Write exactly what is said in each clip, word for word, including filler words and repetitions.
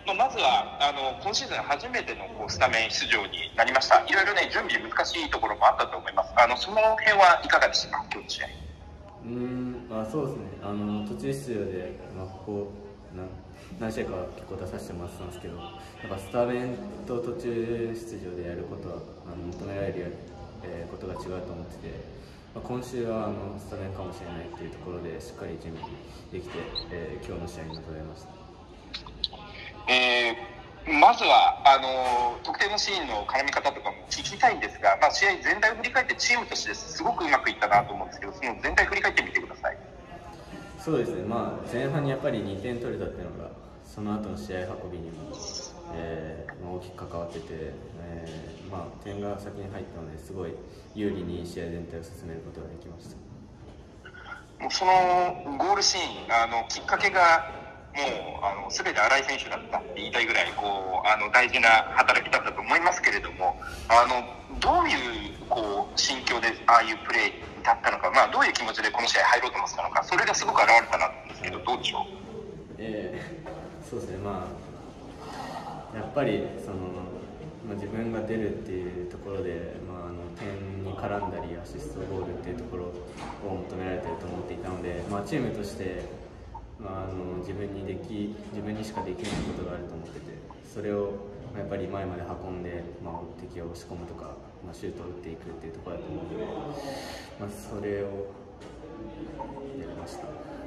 まあ、まずはあの今シーズン初めてのこうスタメン出場になりました。いろいろね準備難しいところもあったと思います。あのその辺はいかがでしたか、今日の試合。 うーん、まあ、そうですね、あの途中出場で、まあ、ここな何試合か結構出させてもらってたんですけど、やっぱスタメンと途中出場でやることはあの求められる、えー、ことが違うと思ってて、まあ、今週はあのスタメンかもしれないっていうところでしっかり準備できて、えー、今日の試合に臨めました。 えー、まずはあの得点のシーンの絡み方とかも聞きたいんですが、まあ、試合全体を振り返ってチームとしてすごくうまくいったなと思うんですけど、その全体振り返ってみてください。 そうですね、まあ、前半にやっぱりにてん取れたっていうのがその後の試合運びにも、えーまあ、大きく関わってて、えーまあ、点が先に入ったのですごい有利に試合全体を進めることができました。 もうそのゴールシーン、あのきっかけがもうあの全て新井選手だったって言いたいぐらいこうあの大事な働きだったと思いますけれども、あのどういうこう心境でああいうプレーに立ったのか、まあ、どういう気持ちでこの試合入ろうと思ってたのか、それがすごく表れたなと思うんですけど、どうでしょう。 えー、そうですね、まあ、やっぱりその、まあ、自分が出るっていうところで、まあ、あの点に絡んだりアシストゴールっていうところを求められていると思っていたので、まあ、チームとして、まあ、あの自分にでき自分にしかできないことがあると思ってて、それをやっぱり前まで運んで、まあ、敵を押し込むとか、まあ、シュートを打っていくっていうところだと思うので、まあ、それをやりました。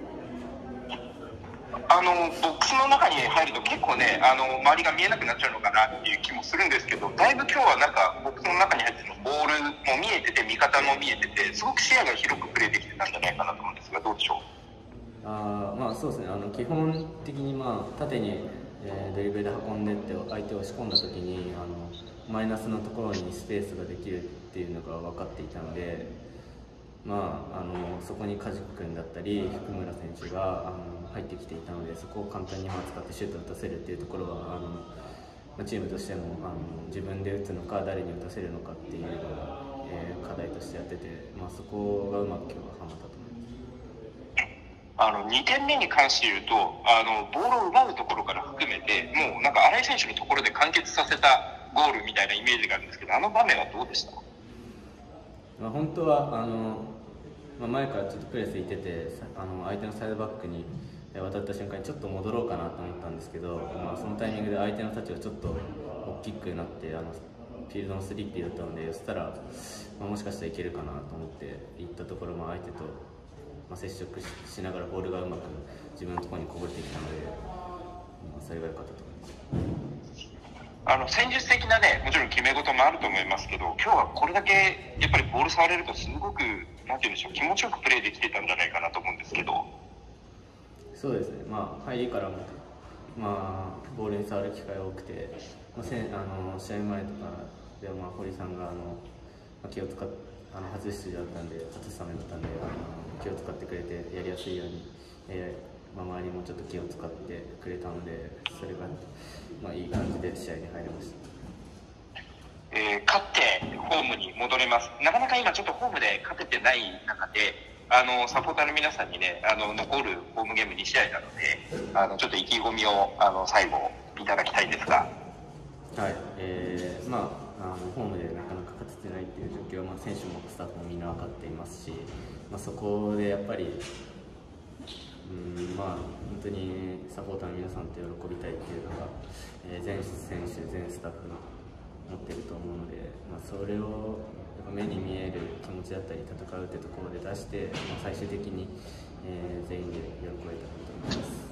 あのボックスの中に入ると結構ね、あの周りが見えなくなっちゃうのかなっていう気もするんですけど、だいぶ今日はなんかボックスの中に入ってのボールも見えてて味方も見えてて、すごく視野が広くプレーできてたんじゃないかなと思うんですが、どうでしょう。 あまあそうですね、あの基本的に、まあ、縦に、えー、ドリブルで運んでって相手を押し込んだ時にあのマイナスのところにスペースができるっていうのが分かっていたので、まあ、あのそこに梶君だったり福村選手があの入ってきていたので、そこを簡単にまあ使ってシュートを打たせるっていうところはあの、まあ、チームとしてもあの自分で打つのか誰に打たせるのかっていうのが、えー、課題としてやってて、まあ、そこがうまく今日ははまったと思います。 あのにてんめに関して言うと、あのボールを奪うところから含めてもうなんか新井選手のところで完結させたゴールみたいなイメージがあるんですけど、あの場面はどうでしたか。 まあ、本当はあの、まあ、前からちょっとプレスいててあの相手のサイドバックに渡った瞬間にちょっと戻ろうかなと思ったんですけど、まあ、そのタイミングで相手のタッチがちょっと大きくなってあのフィールドのスリーピーだったので、そしたら、まあ、もしかしたらいけるかなと思って行ったところも相手と、まあ、接触 し, しながらボールがうまく自分のところにこぼれてきたので、まあ、それが良かったと思います。 あの戦術的なね、もちろん決め事もあると思いますけど、今日はこれだけやっぱりボール触れるとすごくなんて言うんでしょう、気持ちよくプレーできてたんじゃないかなと思うんですけど。 そうですね、まあ、入りからも、まあ、ボールに触る機会が多くて、まあ、せあの試合前とかでは、まあ、堀さんがあの、まあ、気を使っあの初出場だったんで、初スタメンだったんで、あの気を使ってくれてやりやすいように、えーまあ、周りもちょっと気を使ってくれたので、それが、まあ、いい感じで試合に入れました。 えー、勝ってホームに戻れます。なかなか今ちょっとホームで勝ててない中で、あのサポーターの皆さんにね、あの残るホームゲームに試合なので、あのちょっと意気込みをあの最後いただきたいんですが。 はい、えー、まああのホームでなかなか勝ててないっていう状況は、まあ、選手もスタッフもみんな分かっていますし、まあ、そこでやっぱり、うんまあ、本当にサポーターの皆さんと喜びたいっていうのが、えー、全選手、全スタッフの持ってると思うので、まあ、それをやっぱ目に見える気持ちだったり戦うってところで出して、まあ、最終的に、えー、全員で喜べたらと思います。